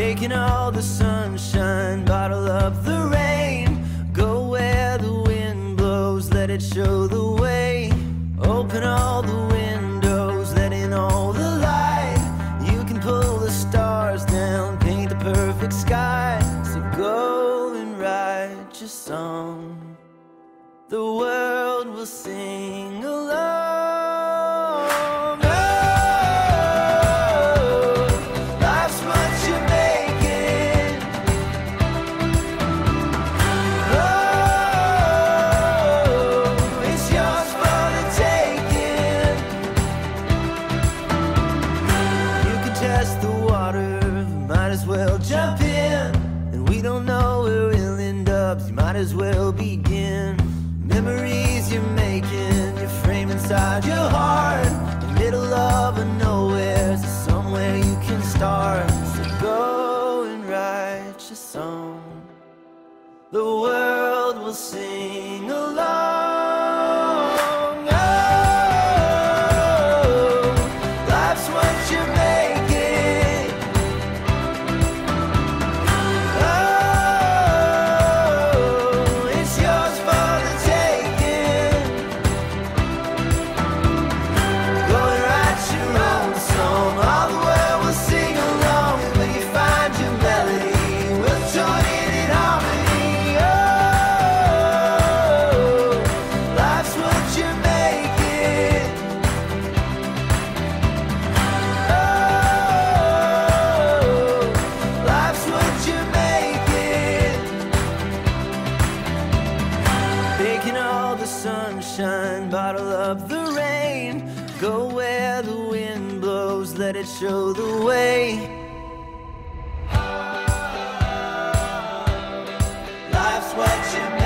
Taking all the sunshine, bottle up the rain. Go where the wind blows, let it show the way. Open all the windows, let in all the light. You can pull the stars down, paint the perfect sky. So go and write your song. The world will sing along. Jump in, and we don't know where we'll end up, so you might as well begin. Memories you're making, you frame inside your heart. In the middle of a nowhere, so somewhere you can start. So go and write your song. The world will sing along. Sunshine, bottle up the rain. Go where the wind blows, let it show the way. Life's what you